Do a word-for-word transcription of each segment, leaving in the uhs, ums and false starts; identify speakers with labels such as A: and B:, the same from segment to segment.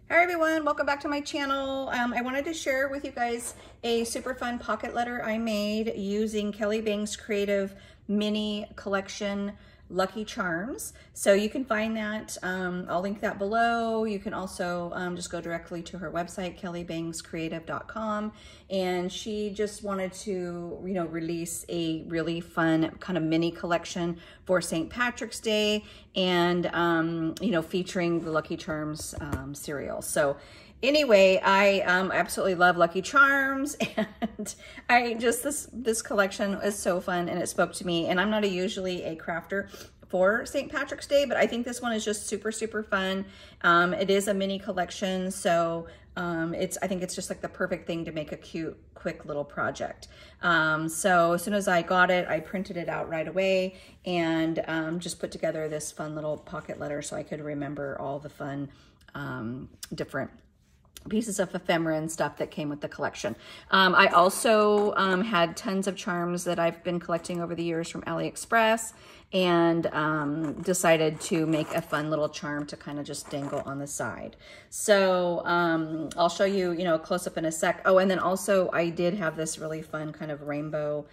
A: Hi everyone, welcome back to my channel. Um, I wanted to share with you guys a super fun pocket letter I made using Kelly Bang's Creative Mini Collection Lucky Charms. So you can find that, um, I'll link that below. You can also um, just go directly to her website, kelly bangs creative dot com. And she just wanted to, you know, release a really fun kind of mini collection for Saint Patrick's Day and, um, you know, featuring the Lucky Charms um, cereal. So anyway, I um, absolutely love Lucky Charms, and I just, this, this collection is so fun and it spoke to me. And I'm not a, usually a crafter for Saint Patrick's Day, but I think this one is just super, super fun. Um, it is a mini collection, so um, it's, I think it's just like the perfect thing to make a cute, quick little project. Um, so as soon as I got it, I printed it out right away and um, just put together this fun little pocket letter so I could remember all the fun um, different pieces of ephemera and stuff that came with the collection. Um, I also um, had tons of charms that I've been collecting over the years from AliExpress, and um, decided to make a fun little charm to kind of just dangle on the side. So um, I'll show you, you know, a close up in a sec. Oh, and then also I did have this really fun kind of rainbow,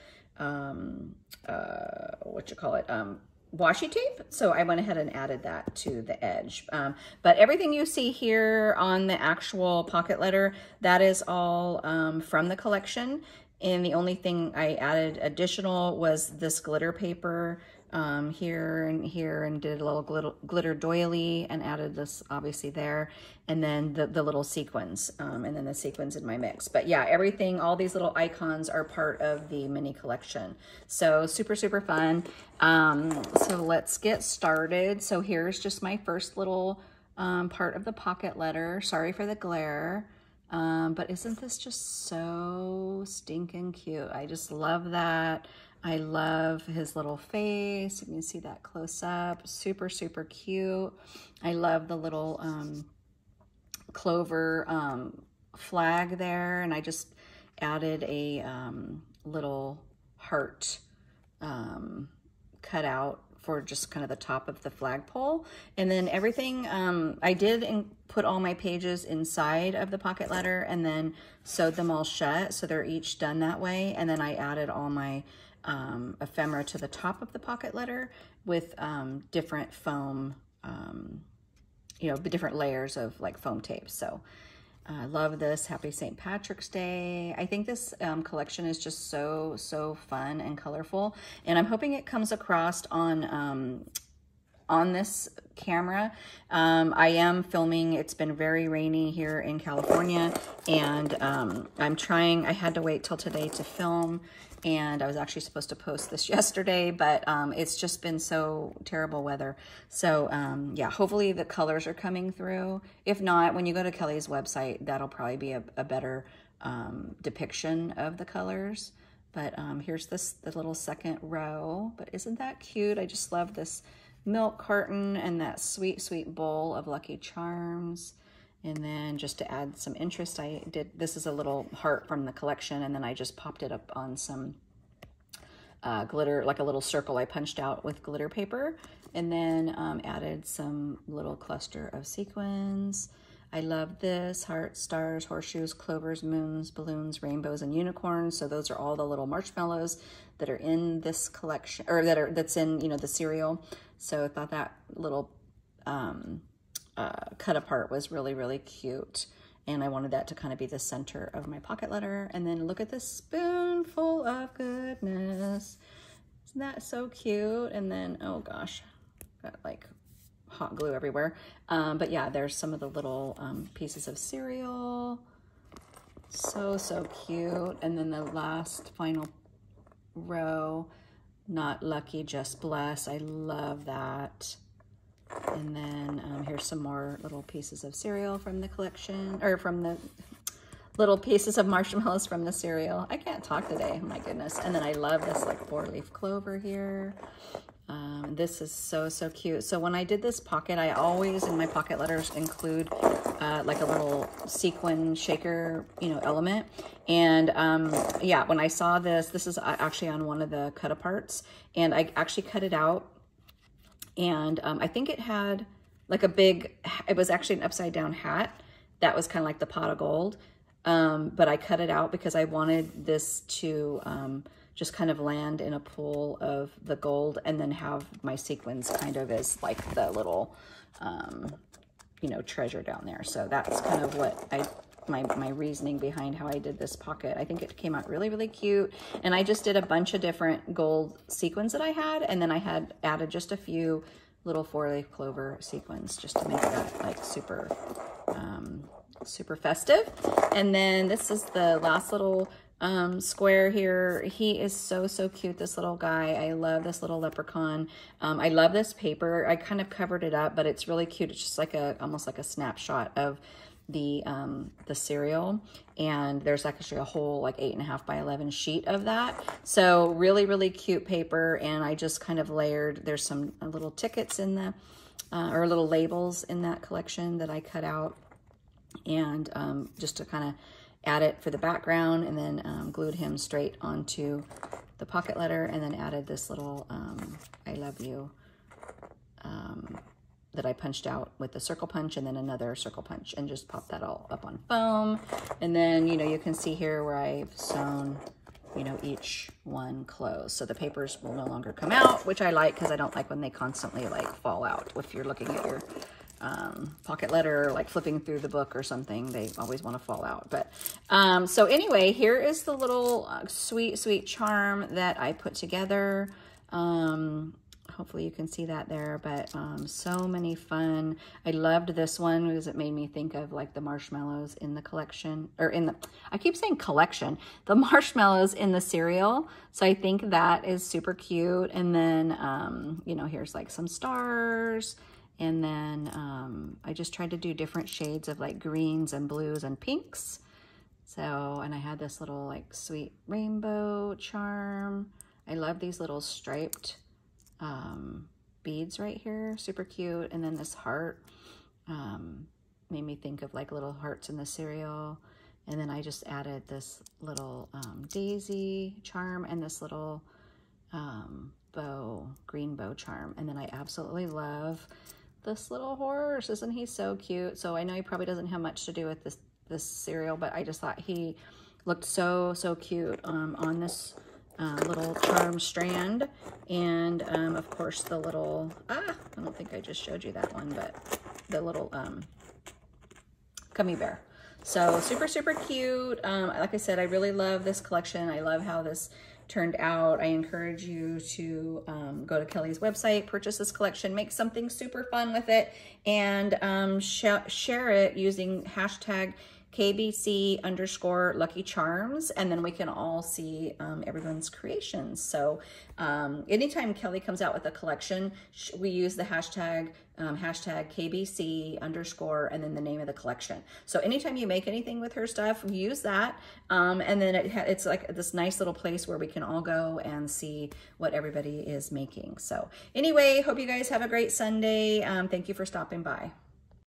A: um, uh, what you call it, um, washi tape. So I went ahead and added that to the edge. Um, but everything you see here on the actual pocket letter, that is all um, from the collection. And the only thing I added additional was this glitter paper um, here and here, and did a little glitter, glitter doily and added this obviously there. And then the, the little sequins um, and then the sequins in my mix. But yeah, everything, all these little icons are part of the mini collection. So super, super fun. Um, so let's get started. So here's just my first little um, part of the pocket letter. Sorry for the glare. Um, but isn't this just so stinking cute? I just love that. I love his little face. You can see that close up. Super, super cute. I love the little um, clover um, flag there. And I just added a um, little heart um, cut out for just kind of the top of the flagpole. And then everything, um, I did in, put all my pages inside of the pocket letter and then sewed them all shut. So they're each done that way. And then I added all my um, ephemera to the top of the pocket letter with um, different foam, um, you know, different layers of like foam tape. So I uh, love this. Happy Saint Patrick's Day. I think this um, collection is just so, so fun and colorful. And I'm hoping it comes across on, um, on this camera. Um, I am filming. It's been very rainy here in California. And um, I'm trying, I had to wait till today to film. And I was actually supposed to post this yesterday, but um, it's just been so terrible weather. So um, yeah, hopefully the colors are coming through. If not, when you go to Kelly's website, that'll probably be a, a better um, depiction of the colors. But um, here's this the little second row. But isn't that cute? I just love this milk carton and that sweet, sweet bowl of Lucky Charms. And then just to add some interest, I did, this is a little heart from the collection, and then I just popped it up on some uh, glitter, like a little circle I punched out with glitter paper, and then um, added some little cluster of sequins. I love this, hearts, stars, horseshoes, clovers, moons, balloons, rainbows, and unicorns. So those are all the little marshmallows that are in this collection, or that are, that's in, you know, the cereal. So I thought that little, um, Uh, cut apart was really, really cute. And I wanted that to kind of be the center of my pocket letter. And then look at this spoonful of goodness. Isn't that so cute? And then, oh gosh, got like hot glue everywhere. Um, but yeah, there's some of the little um, pieces of cereal. So, so cute. And then the last final row, not lucky, just blessed. I love that. And then um, here's some more little pieces of cereal from the collection, or from the little pieces of marshmallows from the cereal. I can't talk today, my goodness. And then I love this like four leaf clover here. Um, this is so, so cute. So when I did this pocket, I always in my pocket letters include uh, like a little sequin shaker, you know, element. And um, yeah, when I saw this, this is actually on one of the cut aparts, and I actually cut it out. And um, I think it had like a big, it was actually an upside down hat. that was kind of like the pot of gold. Um, but I cut it out because I wanted this to um, just kind of land in a pool of the gold and then have my sequins kind of as like the little, um, you know, treasure down there. So that's kind of what I, my, my reasoning behind how I did this pocket. I think it came out really, really cute. And I just did a bunch of different gold sequins that I had. And then I had added just a few little four-leaf clover sequins just to make that like super, um, super festive. And then this is the last little um, square here. He is so, so cute, this little guy. I love this little leprechaun. Um, I love this paper. I kind of covered it up, but it's really cute. It's just like a, almost like a snapshot of the, um, the cereal. And there's actually a whole like eight and a half by eleven sheet of that. So really, really cute paper. And I just kind of layered, there's some little tickets in the, uh, or little labels in that collection that I cut out. And um, just to kind of add it for the background, and then um, glued him straight onto the pocket letter, and then added this little um, I love you um, that I punched out with the circle punch, and then another circle punch, and just pop that all up on foam. And then, you know, you can see here where I've sewn, you know, each one closed. So the papers will no longer come out, which I like because I don't like when they constantly like fall out. If you're looking at your Um, pocket letter, like flipping through the book or something, they always want to fall out. But um, so anyway, here is the little uh, sweet, sweet charm that I put together. Um, hopefully you can see that there, but um, so many fun. I loved this one because it made me think of like the marshmallows in the collection, or in the, I keep saying collection, the marshmallows in the cereal. So I think that is super cute. And then, um, you know, here's like some stars. And then um, I just tried to do different shades of like greens and blues and pinks. So, and I had this little like sweet rainbow charm. I love these little striped um, beads right here, super cute. And then this heart um, made me think of like little hearts in the cereal. And then I just added this little um, daisy charm and this little um, bow, green bow charm. And then I absolutely love this little horse. Isn't he so cute? So I know he probably doesn't have much to do with this this cereal, but I just thought he looked so, so cute um, on this uh, little charm strand. And um, of course the little, ah, I don't think I just showed you that one, but the little um, gummy bear. So super, super cute. Um, like I said, I really love this collection. I love how this turned out. I encourage you to um, go to Kelly's website, purchase this collection, make something super fun with it, and um, sh share it using hashtag K B C underscore Lucky Charms, and then we can all see um, everyone's creations. So um, anytime Kelly comes out with a collection, we use the hashtag um, hashtag K B C underscore and then the name of the collection. So anytime you make anything with her stuff, use that, um, and then it it's like this nice little place where we can all go and see what everybody is making. So anyway, hope you guys have a great Sunday. Um, thank you for stopping by.